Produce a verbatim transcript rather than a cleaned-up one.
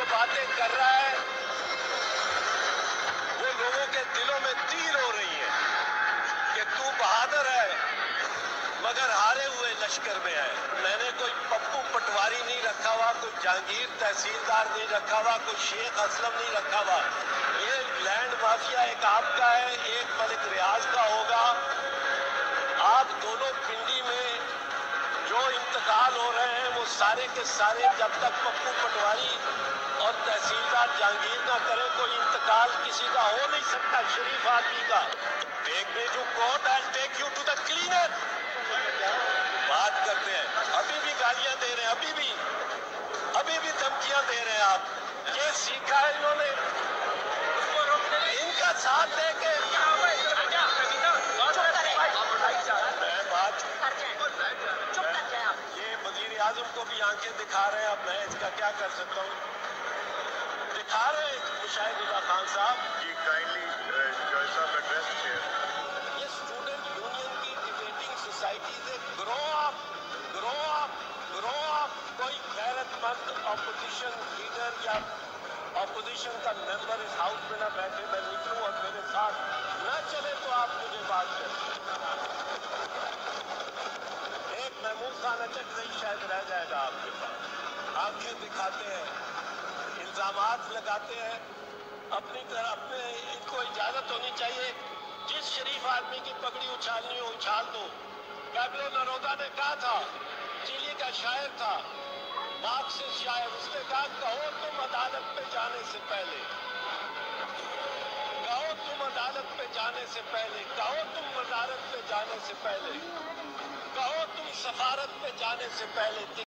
باتیں کر رہا ہے وہ لوگوں کے دلوں میں تیر ہو رہی ہیں کہ تو بہادر ہے مگر ہارے ہوئے لشکر میں ہے. میں نے کوئی پپو پٹواری نہیں رکھا ہوا, کوئی جہانگیر تحصیلدار نہیں رکھا ہوا, کوئی شیخ اسلم نہیں رکھا ہوا. یہ لینڈ مافیا ایک آپ کا ہے, ایک ملک ریاض کا ہوگا. آپ دونوں پنڈی میں جو انتقال ہو رہے ہیں وہ سارے کے سارے جب تک پپو پٹواری اور تحصیلدار جہانگیر نہ کرے کوئی انتقال کسی کا ہو نہیں سکتا شریف آدمی کا. Take me to court and take you to the cleaner. بات کرتے ہیں, ابھی بھی گالیاں دے رہے ہیں, ابھی بھی ابھی بھی دھمکیاں دے رہے ہیں. آپ یہ سیکھا ہے انہوں نے, ان کا ساتھ دے کے میں بات یہ وزیر اعظم کو بھی آنکھیں دکھا رہے ہیں. اب میں اس کا کیا کر سکتا ہوں, دکھا رہے ہیں مشاہد اللہ خان صاحب. جی کائنڈلی جج صاحب ایڈریس ہے. یہ اسٹوڈنٹ یونین کی ڈیبیٹنگ سوسائٹی سے گرو اپ گرو اپ گرو اپ. کوئی غیرت مند اپوزیشن لیڈر یا اپوزیشن کا ممبر اس ہاؤس میں نہ بیٹھے, میں نکلوں اور میرے ساتھ نہ چلے تو آپ مجھے بات کریں. ایک محمود خان اچک نہیں شاید رہ جائے گا آپ کے پاس. آنکھیں دکھاتے ہیں, الزامات لگاتے ہیں اپنی طرح. اپنے ان کو اجازت ہونی چاہیے جس شریف آدمی کی پگڑی اچھالنی ہو اچھال دو. پیبلو نرودا نے کہا تھا, چیلی کا شاعر تھا, مارکسسٹ شاعر, اس نے کہا کہو تم عدالت پہ جانے سے پہلے, کہو تم عدالت پہ جانے سے پہلے, کہو تم وزارت پہ جانے سے پہلے, کہو تم سفارت پہ جانے سے پہلے